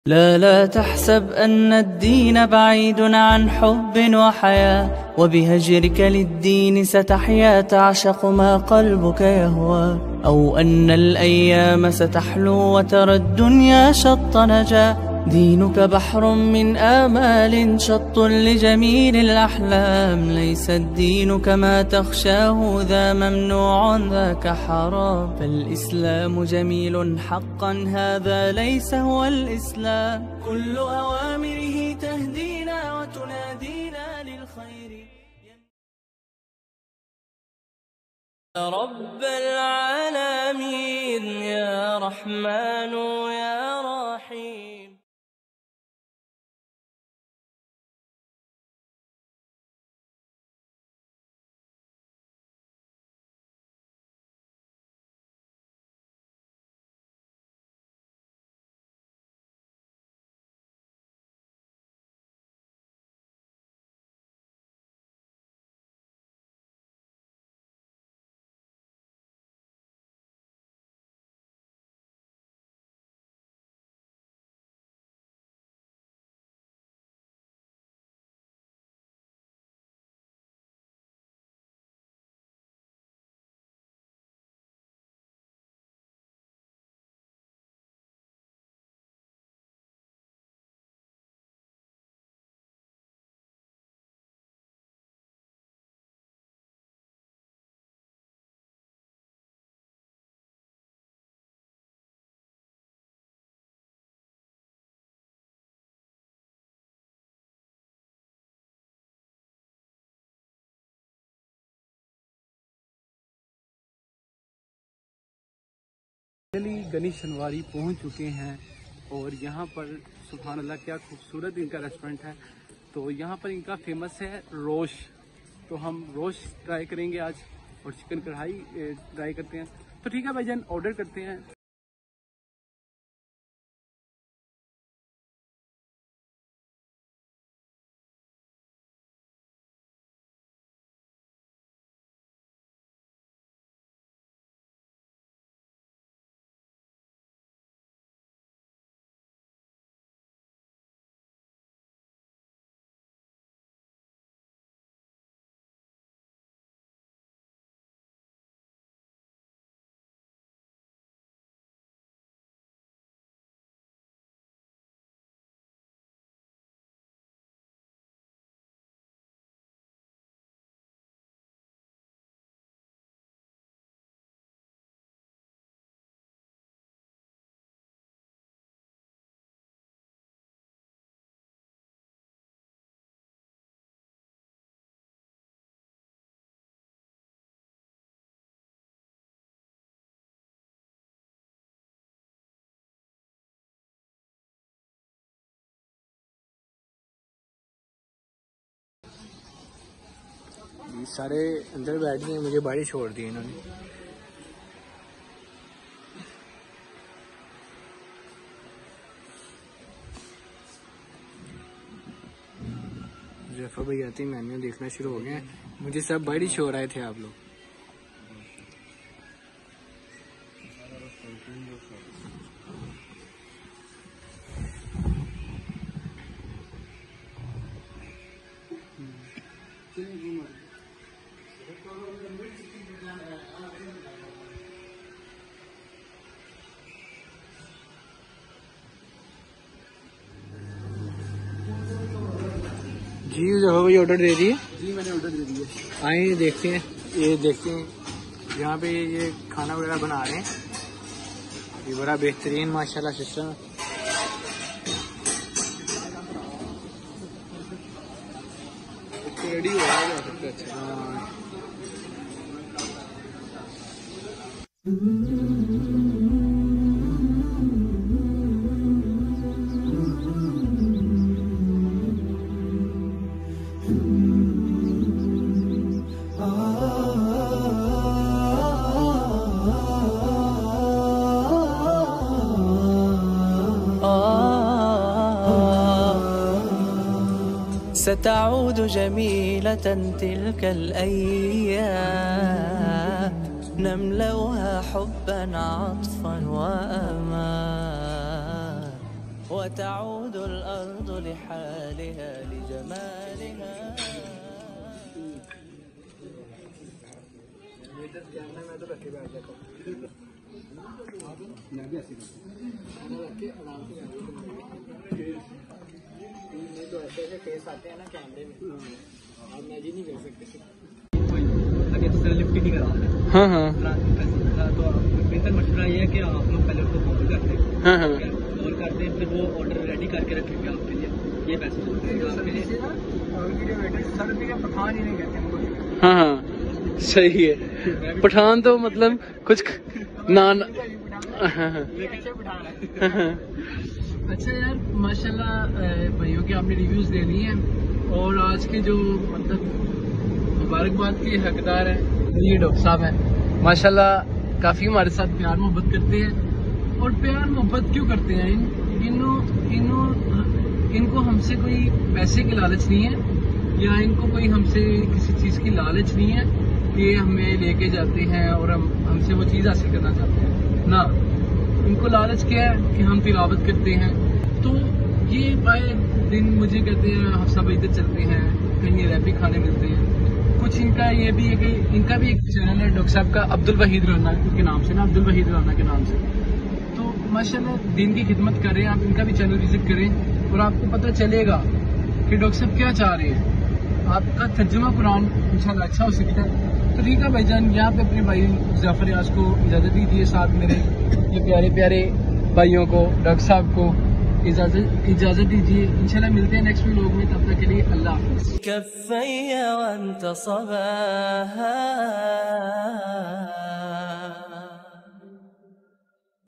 لا تحسب أن الدين بعيد عن حب وحياة، وبهجرك للدين ستحيا تعشق ما قلبك يهوى، أو أن الأيام ستحلو وترى الدنيا شط نجاة. دينك بحر من آمال شط لجميل الأحلام، ليس الدين كما تخشاه ذا ممنوع ذاك حرام، فالإسلام جميل حقا هذا ليس هو الإسلام، كل أوامره تهدينا وتنادينا للخير. يا رب العالمين يا رحمن يا رحيم. गणेश शनवारी पहुंच चुके हैं और यहाँ पर सुभान अल्लाह क्या खूबसूरत इनका रेस्टोरेंट है। तो यहाँ पर इनका फेमस है रोश, तो हम रोश ट्राई करेंगे आज और चिकन कढ़ाई ट्राई करते हैं। तो ठीक है भाईजान, ऑर्डर करते हैं। सारे अंदर बैठ गए, मुझे बाहर छोड़ दी इन्होंने। जफा भाई आते ही मेन्यू देखना शुरू हो गया, मुझे सब बाहर छोड़ आए थे आप लोग। जी जफा भाई ऑर्डर दे दिए? जी मैंने ऑर्डर दे दिया। आइए देखते हैं, ये देखते हैं यहाँ पे ये खाना वगैरह बना रहे हैं। ये बड़ा बेहतरीन माशाल्लाह सिस्टम रेडी हो रहा है सबसे अच्छा। ستعود جميلة تلك الأيام، نملأها حبا عطفا وأمان، وتعود الأرض لحالها لجمالها. हाँ हाँ तो बेहतर मशवरा ये है कि आप लोग पहले उसको कॉल करते हैं, हाँ हाँ कॉल करते हैं, फिर वो ऑर्डर रेडी करके रखेंगे आपके लिए। ये पैसे आपके लिए पठान ही नहीं कहते। हाँ हाँ सही है। पठान तो मतलब कुछ नान। अच्छा यार माशाल्लाह भाइयों के आपने रिव्यूज दे लिए हैं और आज के जो मतलब मुबारकबाद के हकदार हैं ये डॉक्टर साहब हैं। माशाल्लाह काफ़ी हमारे साथ प्यार मोहब्बत करते हैं। और प्यार मोहब्बत क्यों करते हैं? इनको हमसे कोई पैसे की लालच नहीं है या इनको कोई हमसे किसी चीज़ की लालच नहीं है कि हमें लेके जाते हैं और हमसे वो चीज़ हासिल करना चाहते हैं ना। इनको लालच क्या है कि हम तिलावत करते हैं। तो ये आए दिन मुझे कहते हैं हफ्सा भाई इधर चलते हैं, कहीं रैपी खाने मिलते हैं। कुछ इनका ये भी है कि इनका भी एक चैनल है डॉक्टर साहब का, अब्दुल वहीद राना के नाम से ना, अब्दुल वहीद राना के नाम से। तो माशाल्लाह दिन की खिदमत कर रहे हैं। आप इनका भी चैनल विजिट करें और आपको पता चलेगा कि डॉक्टर साहब क्या चाह रहे हैं। आपका तर्जुमा कुरान इंशाल्लाह अच्छा हो सकता है। तो ठीक है भाईजान, यहाँ पे अपने भाई जाफर यास को इजाज़त दीजिए, साथ मेरे ये प्यारे प्यारे भाइयों को डॉक्टर साहब को इजाज़त दीजिए। इंशाल्लाह मिलते हैं नेक्स्ट व्लॉग में, तब तक के लिए अल्लाह हाफ़िज़। كفي وانتصباها